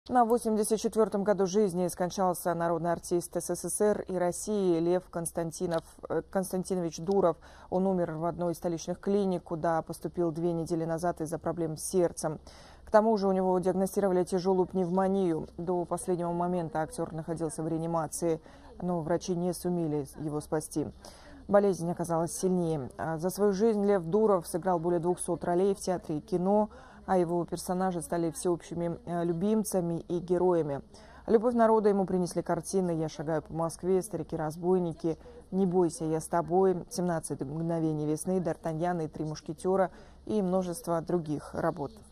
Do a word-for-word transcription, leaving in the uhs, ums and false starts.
На восемьдесят четвёртом году жизни скончался народный артист СССР и России Лев Константинов, Константинович Дуров. Он умер в одной из столичных клиник, куда поступил две недели назад из-за проблем с сердцем. К тому же у него диагностировали тяжелую пневмонию. До последнего момента актер находился в реанимации, но врачи не сумели его спасти. Болезнь оказалась сильнее. За свою жизнь Лев Дуров сыграл более двухсот ролей в театре и кино, а его персонажи стали всеобщими любимцами и героями. Любовь народа ему принесли картины «Я шагаю по Москве», «Старики-разбойники», «Не бойся, я с тобой», «семнадцать мгновений весны», «Д'Артаньян» и «Три мушкетера» и множество других работ.